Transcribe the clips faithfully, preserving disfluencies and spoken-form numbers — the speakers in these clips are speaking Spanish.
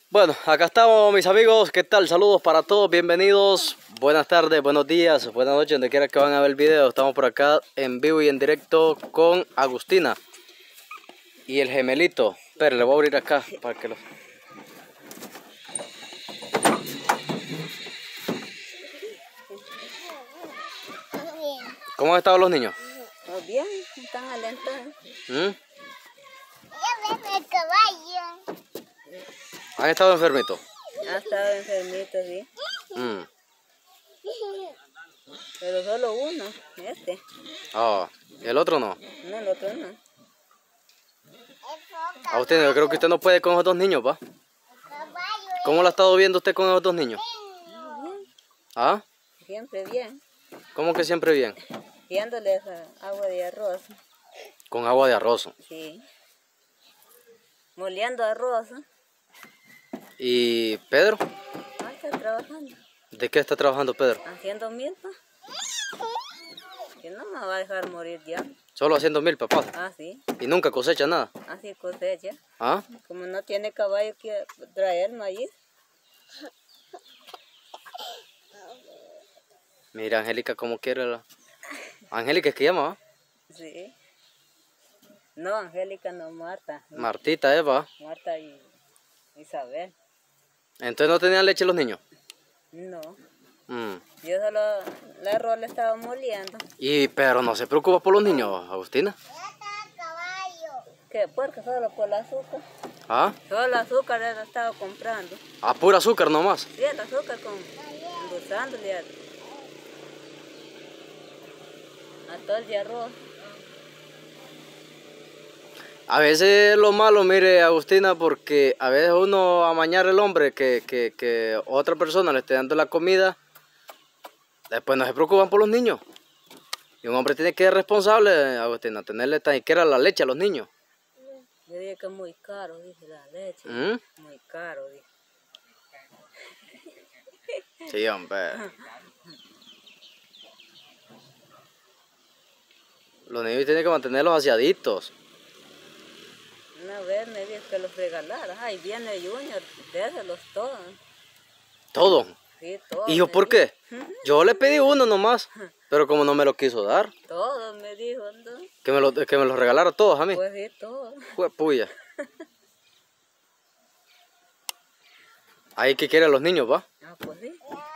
Bueno, acá estamos mis amigos, ¿qué tal? Saludos para todos, bienvenidos, buenas tardes, buenos días, buenas noches, donde quiera que van a ver el video. Estamos por acá en vivo y en directo con Agustina y el gemelito. Espera, le voy a abrir acá para que lo... ¿Cómo han estado los niños? Muy bien, están alentos. ¿Mm? Ya ven el caballo. ¿Han estado enfermitos? Ha estado enfermito, sí. Mm. Pero solo uno, este. Ah, ¿y el otro no? No, el otro no. Agustina, yo creo que usted no puede con esos dos niños, ¿va? ¿Cómo lo ha estado viendo usted con esos dos niños? Bien, ¿Ah? siempre bien. ¿Cómo que siempre bien? Guiándoles agua de arroz. Con agua de arroz. Sí. Moleando arroz. ¿Y Pedro? Ah, está trabajando. ¿De qué está trabajando Pedro? Haciendo milpa. Que no me va a dejar morir ya. Solo haciendo mil, papá. Ah, sí. ¿Y nunca cosecha nada? Así cosecha. ¿Ah? Como no tiene caballo que traer maíz. Mira, Angélica, cómo quiere la... Angélica es que llama, ¿va? Sí. No, Angélica, no, Marta. Martita, Eva. Marta y Isabel. ¿Entonces no tenían leche los niños? No. Mm. Yo solo la arroz le estaba moliendo. Y pero no se preocupa por los niños, Agustina. ¿Qué? Porque solo por el azúcar. ¿Ah? Solo el azúcar él estaba comprando. A pura azúcar nomás. Sí, el azúcar con endulzándole a, a todo el de arroz. A veces lo malo, mire, Agustina, porque a veces uno amañar el hombre que, que, que otra persona le esté dando la comida, después no se preocupan por los niños. Y un hombre tiene que ser responsable, Agustina, tenerle tan siquiera la leche a los niños. Yo dije que es muy caro, dice la leche. ¿Mm? Muy caro, dije. Sí, hombre. Los niños tienen que mantenerlos aseaditos. Una vez me dijo que los regalara. Ay, viene Junior, déselos todos. ¿Todo? Sí, todos. ¿Y yo por qué? Yo le pedí uno nomás, pero como no me lo quiso dar. Todos me dijo, ¿no? Que me lo, que me lo regalara todos a mí. Pues sí, todos. Jue puya. Ahí que quieren los niños, ¿va? Ah, pues sí.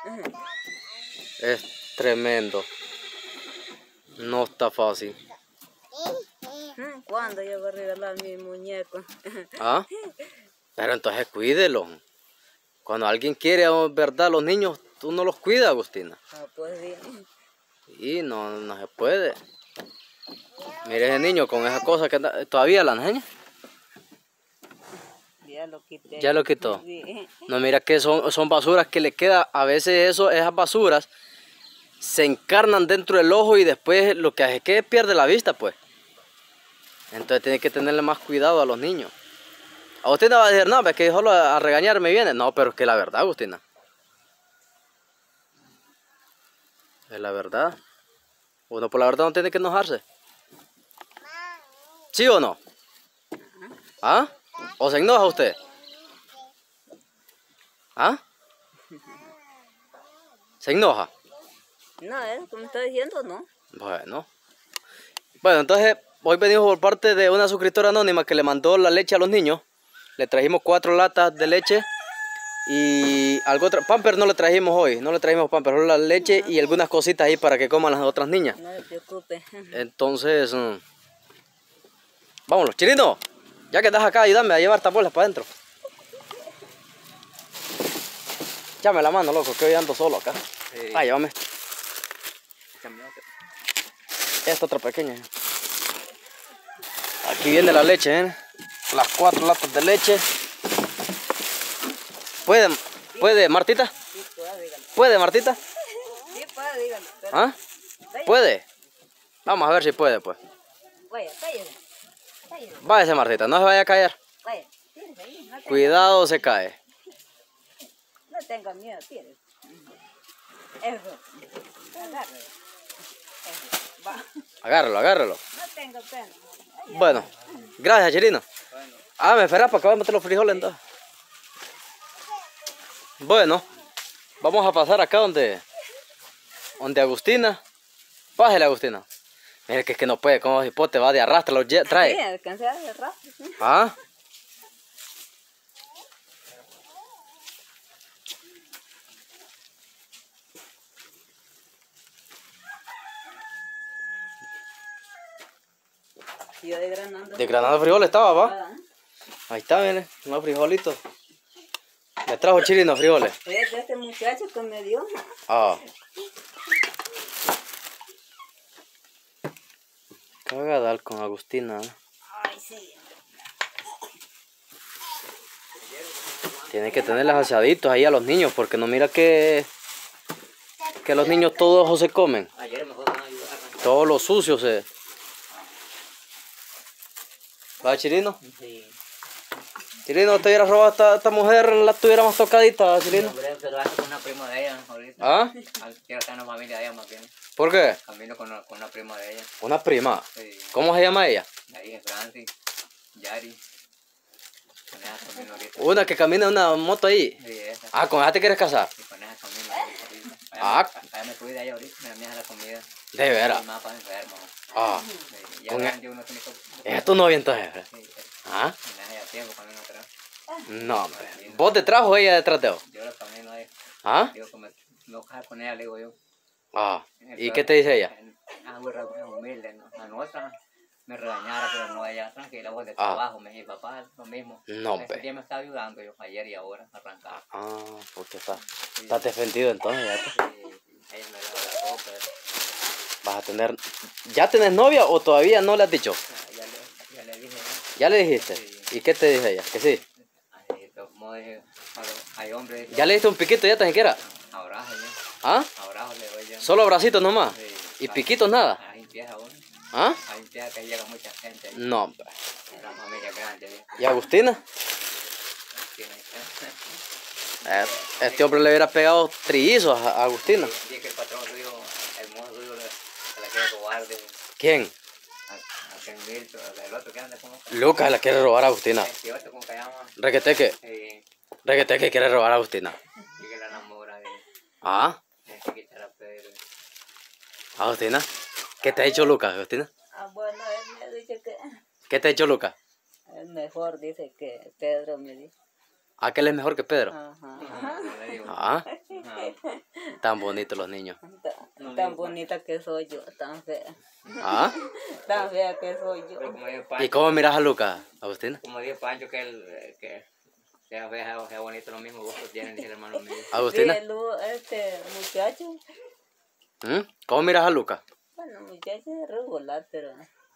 Es tremendo. No está fácil. ¿Cuándo yo voy a regalar mi muñeco? ¿Ah? Pero entonces cuídelo. Cuando alguien quiere, verdad, los niños, tú no los cuidas, Agustina. Ah, pues sí. Y no, no se puede. Mire ese niño con esa cosa que anda... ¿Todavía la enseña? Ya lo quité. Ya lo quitó. Sí. No, mira que son, son basuras que le queda. A veces eso, esas basuras se encarnan dentro del ojo y después lo que hace es que pierde la vista, pues. Entonces tiene que tenerle más cuidado a los niños. Agustina va a decir, no, es que solo a, a regañarme viene. No, pero es que la verdad, Agustina. Es la verdad. Uno por la verdad no tiene que enojarse. ¿Sí o no? ¿Ah? ¿O se enoja usted? ¿Ah? ¿Se enoja? No, ¿eh? Como está diciendo, no. Bueno. Bueno, entonces hoy venimos por parte de una suscriptora anónima que le mandó la leche a los niños. Le trajimos cuatro latas de leche y algo otra. Pamper no le trajimos hoy, no le trajimos pamper, solo la leche y algunas cositas ahí para que coman las otras niñas. No se preocupe. Entonces, mmm, vámonos, Chirino, ya que estás acá, ayúdame a llevar estas bolas para adentro. Échame la mano, loco, que hoy ando solo acá. Sí. Ah, llévame esto. Esta otra pequeña. Aquí viene la leche, ¿eh? Las cuatro latas de leche. ¿Puede, puede, Martita? Sí, puede, dígalo. ¿Puede, Martita? Sí, puede, dígalo. Pero... ¿Ah? ¿Puede? Vamos a ver si puede, pues. Vaya, cállate. Cállate. Váyase, Martita, no se vaya a caer. Vaya, tírese ahí. No Cuidado, se cae. No tenga miedo, tírese. Eso. Agárralo. Eso. Va. Agárralo, agárralo. No tengo pena. Bueno, gracias, Chirino. Ah, me esperas para que vaya a meter los frijoles entonces. Bueno, vamos a pasar acá donde, donde Agustina. Bájale, Agustina. Mire que es que no puede, como hipote va de arrastra, lo lle- trae. Sí, alcancé a arrastrar. Sí. ¿Ah? Y yo de granando. De granada frijoles estaba, va. Ah, Ahí está, mire, unos frijolitos. Me trajo Chirino frijoles. es de este muchacho que me dio. Ah. Cagadal con Agustina. ¿eh? Ay, sí. Tiene que tenerlas asaditos ahí a los niños, porque no mira que, que los niños todos se comen. Todos los sucios se... ¿Va, Chirino? Sí. Chirino, te hubiera robado a esta, esta mujer, la tuviéramos tocadita, Chirino. Hombre, pero hace con una prima de ella ahorita. ¿Ah? Quiero estar en la familia de ella más bien. ¿Por qué? Camino con una, con una prima de ella. Una prima. Sí. ¿Cómo se llama ella? Ahí es Francis, Yari. Con ella camino ahorita. Una que camina en una moto ahí. Sí, esa. Ah, ¿con ella te quieres casar? Y con ella camino ahorita. Allá, Ah. me, allá me cuida ella ahorita, me da la comida. De veras. Y más para enfermos. Ah. Sí, ya Con grande uno tiene que... ¿Esa es tu novia entonces? Sí, ¿Ah? en ella tiempo camino atrás. No, hombre. ¿Vos detrás o ella detrás de vos? Yo lo camino ahí. ¿Ah? Digo que me... No cae con ella, le digo yo. Ah. ¿Y qué te dice ella? Ah, güey, humilde, ¿no? La nuestra me regañara, pero no, ella tranquila, vos de Ah. trabajo, me dice, papá, lo mismo. No, Ese pe. día me está ayudando yo, ayer y ahora, arrancaba. Ah, porque está. Estás defendido entonces, ya te- Y ella me lava la ropa, vas a tener. ¿Ya tenés novia o todavía no le has dicho? ah, ya le, ya le dije, ¿no? ¿Ya le dijiste? Sí. ¿Y qué te dice ella? Que sí. Así, como dije, cuando hay hombres, ¿Ya le diste un piquito ya tan siquiera? abrazo yo, ¿Ah? abrazo le doy yo. ¿Solo abracitos nomás? Sí. ¿Y piquitos nada? Ahí empieza uno, ¿Ah? ahí empieza que llega mucha gente, ahí. No, hombre. La familia grande, ¿sí? ¿Y Agustina? Tiene Eh, Este hombre le hubiera pegado trillizos a a Agustina. Dije que el patrón suyo, el mozo suyo, le- se la quiere robar de... ¿Quién? A, a Ken Milton, el otro que anda como... Lucas le quiere robar a Agustina. Este otro como que llama... Requeteque. Eh, Requeteque quiere robar a Agustina. y que la enamora de... ¿Ah? de que quitar a Pedro. Agustina. ¿Qué te ha dicho Lucas, Agustina? Ah, bueno, él me dice que ¿Qué te ha dicho Lucas? es mejor, dice que Pedro me dice. ¿Ah, que él es mejor que Pedro? Ajá. Ah, le digo, Ah, ajá. tan bonitos los niños. Tan, tan bonita que soy yo, tan fea. ¿Ah? Tan fea que soy yo. Pero como dijo ¿Y Pancho, cómo miras a Lucas, Agustina? como dijo Pancho que él... eh, que sea fea o sea bonito, lo mismo vos tienen, dice el hermano mío. Agustina, Sí, el Lu- este muchacho, ¿Mm? ¿Cómo miras a Lucas? bueno, muchacho es regular, pero...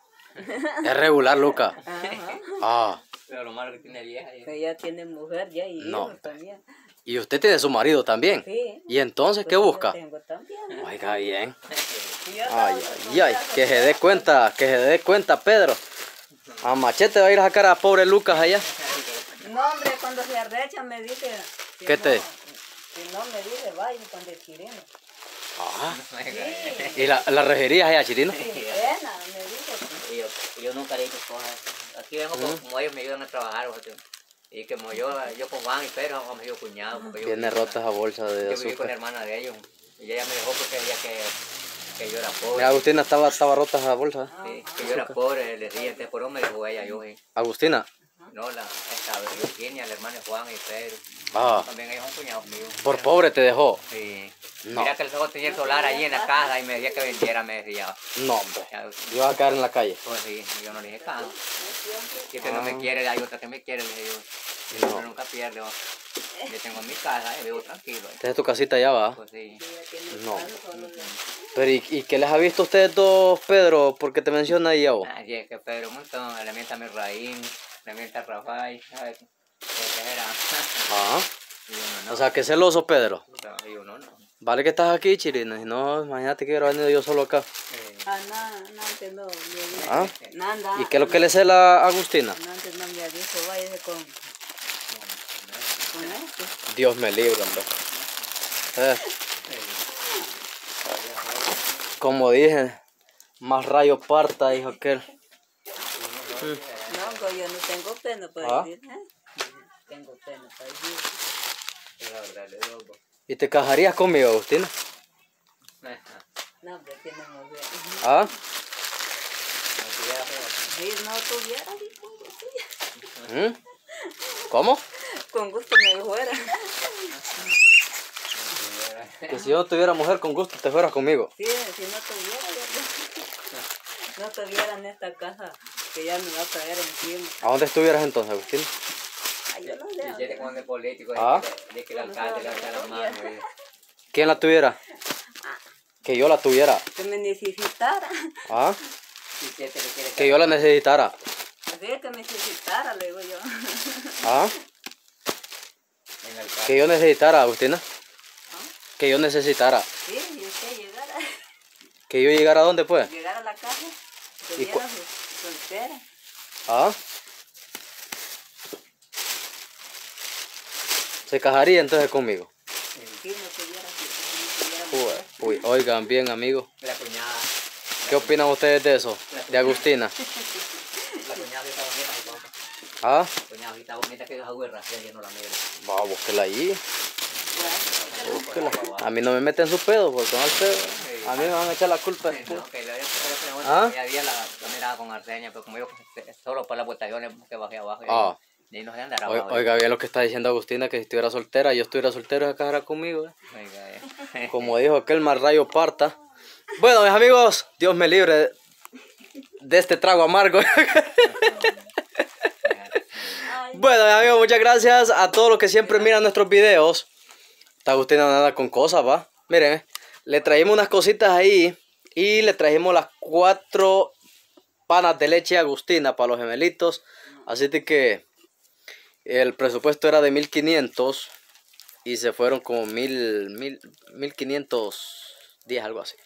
Es regular, Lucas. Ajá. Ah, Pero lo malo que tiene vieja. y- Que ya tiene mujer ya y No. hijos también. y usted tiene su marido también. Sí. ¿Y entonces qué Pues yo busca? tengo también. Oiga bien. Y yo Ay, estaba ay, ay, que se dé cuenta, que se dé cuenta, Pedro. A machete va a ir a sacar a pobre Lucas allá. No, hombre, cuando se arrecha me dice... si ¿Qué te- no- Si no me dice, vaya con el chirino. Ah, Sí, ¿y la, la rejería allá, Chirino? sin pena, me dice. Y yo, y yo nunca le dije cosas. Aquí vengo como, como ellos me ayudan a trabajar. ¿sí? Y como yo, yo con Juan y Pedro somos medio cuñados. porque yo Tiene viví con rotas la- a bolsa de Yo viví con la azúcar. hermana de ellos. Y ella me dejó porque decía que, que yo era pobre. Mira, Agustina estaba, estaba rota esa bolsa. Sí, que yo era pobre, le dije, entonces por eso me dejó ella, yo. sí. Agustina. No, la, esta Virginia, la hermana de Juan y Pedro. Ah, También ellos son cuñados míos. por pobre te dejó. Sí. No. Mira que el ojos tenía el solar allí en la casa y me decía que vendiera, me decía. No, hombre. Ya, Iba a caer en la calle. pues sí, yo no le dije caso. Si este no me quiere, hay otra que me quiere, le dije yo. No. Pero nunca pierde. ¿va? Yo tengo mi casa y vivo tranquilo. ¿eh? Esta es tu casita ya, va. Pues sí. No. Pero, ¿y, y qué les ha visto ustedes dos, Pedro? Porque te menciona ahí, vos. Así es que Pedro un montón, le mienta a mi Raín, le mienta a Rafael, ¿sabes? ¿Qué qué era? Ah, Y uno no. o sea, que celoso, Pedro. Y uno no. Vale que estás aquí, Chirino. Si no, imagínate que hubiera venido yo solo acá. Eh, Ah, no, no, antes no me dijo. ¿Ah? Nada. ¿Y qué es lo que le cela a Agustina? No, antes no me ha dicho, váyase con, con este. Dios me libre, hombre. Eh, como dije, más rayo parta, dijo aquel. No, pues yo no tengo pena para ¿Ah? decir, ¿eh? Tengo pena para decir. Es la verdad, le digo. ¿Y te casarías conmigo, Agustina? No, hombre, tenemos bien. ¿Ah? No tuviera feo. Si no tuviera, sí, con gusto. ¿Mm? ¿Cómo? Con gusto me fuera. Que si yo no tuviera mujer, con gusto te fueras conmigo. Sí, si no tuviera, ya no tuviera en esta casa que ya me va a caer encima. ¿A dónde estuvieras entonces, Agustina? Ay, yo no Si sé. quiere con el político, Ah. de que, de que el alcalde le echa la mano. y- ¿Quién la tuviera? Que yo la tuviera. Que me necesitara. ¿Ah? Si siete le quiere Que yo la necesitara. Así que me necesitara, le digo yo. ¿Ah? en el alcalde. Que yo necesitara, Agustina. Que yo necesitara. Sí, y usted llegara, Que yo llegara a dónde, pues. llegara a la casa, ¿Y tuviera cu- su soltera. ¿Ah? ¿Se casaría entonces conmigo? Sí, no tuviera, si no tuviera Uy, uy, oigan bien, amigos. La cuñada. ¿Qué opinan ustedes de eso? De Agustina. La cuñada está bonita, mi compa. ¿Ah? La cuñada está bonita que es agüerra, ya no la miro. Va, búsquela allí. Búsquela. Búsquela. A mí no me meten su pedo, porque con el pedo. A mí me van a echar la culpa. No, que le ¿Ah? ya había la, la mirada con Arseña, pero como yo pues, solo por las votaciones que bajé abajo. y- Ah. Y no se andará Oiga, abajo. oiga bien lo que está diciendo Agustina, que si estuviera soltera, yo estuviera soltero, se casará conmigo. ¿eh? Oiga, eh. Como dijo aquel mal rayo parta. Bueno, mis amigos, Dios me libre de, de este trago amargo. Bueno, mis amigos, muchas gracias a todos los que siempre miran nuestros videos. Está Agustina nada con cosas, va. Miren, eh, le trajimos unas cositas ahí y le trajimos las cuatro panas de leche a Agustina para los gemelitos. Así de que el presupuesto era de mil quinientos y se fueron como mil, mil, mil quinientos diez, algo así.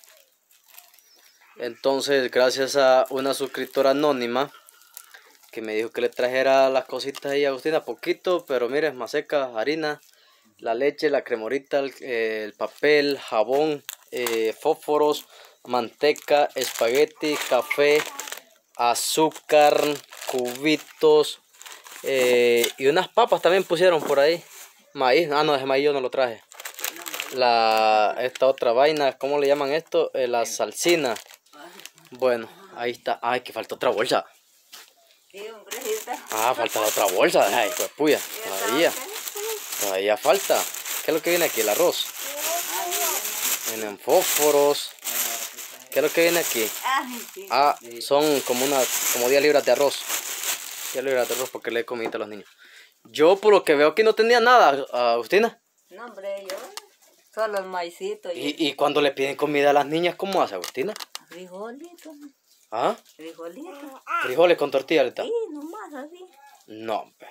Entonces, gracias a una suscriptora anónima que me dijo que le trajera las cositas ahí a Agustina, poquito, pero miren, maseca, harina, la leche, la cremorita, el, eh, el papel, jabón, eh, fósforos, manteca, espagueti, café, azúcar, cubitos, eh, y unas papas también pusieron por ahí. Maíz, ah no, ese maíz yo no lo traje. La, esta otra vaina, ¿cómo le llaman esto? Eh, la salsina. Bueno, ahí está. Ay, que falta otra bolsa. Sí, hombre, sí está. Ah, falta otra bolsa. Ay, pues puya, todavía. Todavía falta. ¿Qué es lo que viene aquí? El arroz. Vienen fósforos. ¿Qué es lo que viene aquí? Ay, sí. Ah, son como una, como diez libras de arroz. diez libras de arroz porque le he comido a los niños. Yo por lo que veo aquí no tenía nada, Agustina. No, hombre, yo solo el maicito y, Y, y cuando le piden comida a las niñas, ¿cómo hace, Agustina? frijolitos, ¿Ah? frijolitos. Frijoles con tortilla ahorita. Sí, nomás así. No, hombre.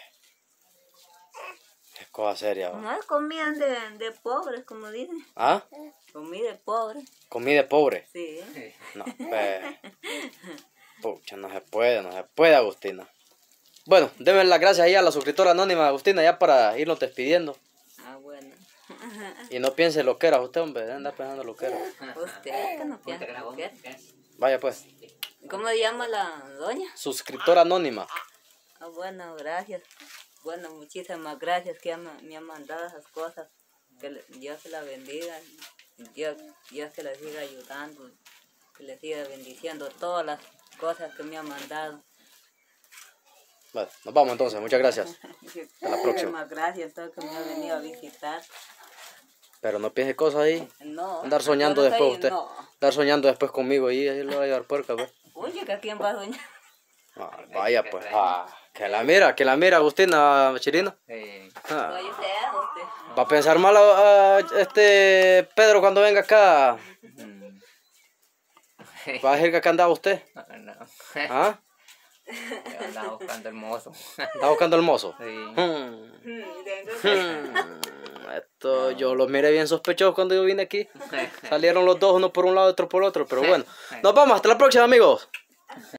Es cosa seria, ¿va? No es comida de, de pobres, como dicen. ¿Ah? Comida de pobres. Comida de pobre. Sí. No, hombre. Pucha, no se puede, no se puede, Agustina. Bueno, denme las gracias ahí a la suscriptora anónima, Agustina, ya para irnos despidiendo. Ah, bueno. Y no piense lo que era usted, hombre, debe andar pensando lo que era. Usted que no piensa Ponte que la lo bomba, que es. ¿qué es? Vaya pues, ¿Cómo se llama la doña? suscriptora anónima. Ah, bueno, gracias. Bueno, muchísimas gracias que me, me han mandado esas cosas. Que le- Dios se la bendiga. Dios, Dios que la siga ayudando. Que le siga bendiciendo todas las cosas que me han mandado. Bueno, nos vamos entonces, muchas gracias. Hasta la próxima. Muchísimas gracias a todos que me han venido a visitar. Pero no piense cosas ahí. No. Andar soñando yo no después soy- usted. No. Andar soñando después conmigo y ahí lo va a llevar puerca, pues. Oye, que a quién va a soñar. Ah, vaya pues. Ah, que la mira, que la mira, Agustina Chirino. Sí. Ah, Oye, usted, usted. va a pensar mal a, a este Pedro cuando venga acá. Mm. Va a decir que acá andaba usted. No. ¿Ah? Yo andaba buscando el mozo. ¿Está buscando el mozo? Sí. Hmm. Mm, tengo que- Hmm, Esto yo lo miré bien sospechoso cuando yo vine aquí. Salieron los dos, uno por un lado y otro por otro. Pero bueno, nos vamos, hasta la próxima, amigos.